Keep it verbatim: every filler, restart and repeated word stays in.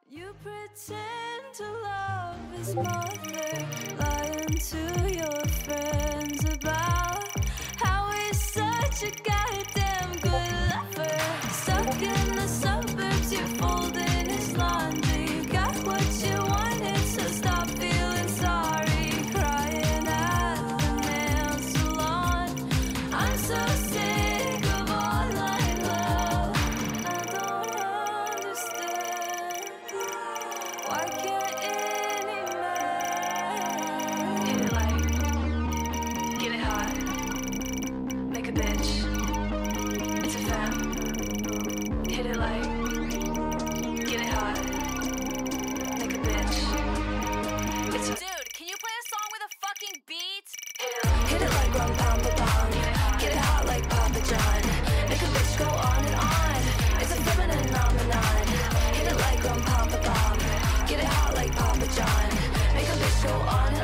You pretend to love his mother, lying to your friends about how he's such a goddamn good lover. Stuck in the suburbs, you're folding his laundry. You got what you wanted, so stop feeling sorry. Crying at the nail salon. I'm so sick of online love. I don't understand. Why can't any man Hit it like, get it hot, make a bitch. It's a fam. Hit it like, get it hot, make a bitch. It's a Dude, can you play a song with a fucking beat? hit it like, hit it like rum pam pa pam. Get it hot like Papa John. Make a bitch go on and on. It's a feminine phenomenon. Hit it like rum pam pa pam. Get it hot like Papa John. Make a bitch go on and